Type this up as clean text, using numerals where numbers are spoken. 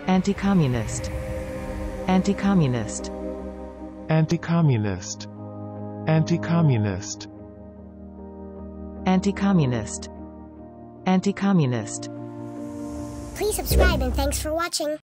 anticommunist, anticommunist, anticommunist, anticommunist, anticommunist, anticommunist. Please subscribe and thanks for watching.